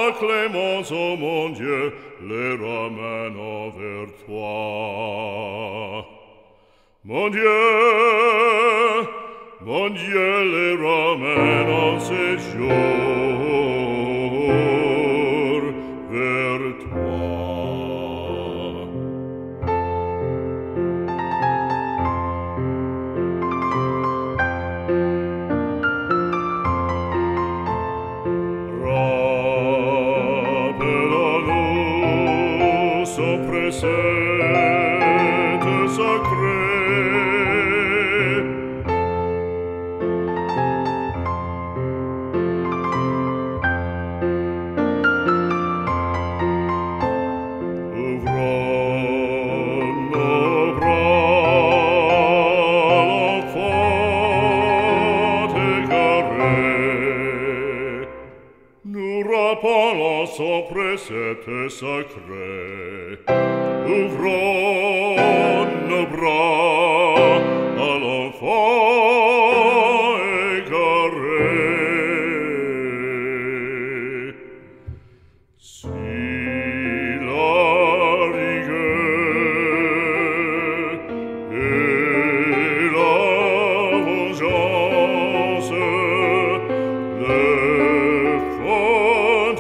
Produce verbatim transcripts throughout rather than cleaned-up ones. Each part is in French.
la clémence, ô mon Dieu, les ramène vers toi. Mon Dieu, mon Dieu, les ramène en séjour vers toi. Son précepte sacré. Ouvrons nos bras, l'enfant égaré. Nous rappelons son précepte sacré. Ouvrons nos bras à l'enfant égaré. Si la rigueur et la vengeance le font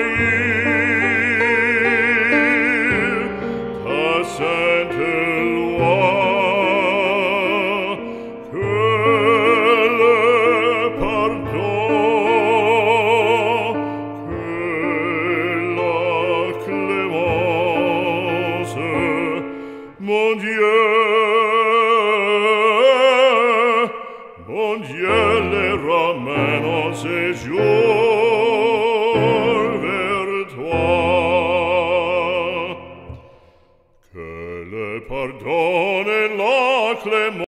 haïr, sainte loi, que le pardon, que la clémence, mon Dieu, mon Dieu, les ramène en séjour vers toi. Que le pardon et la clémence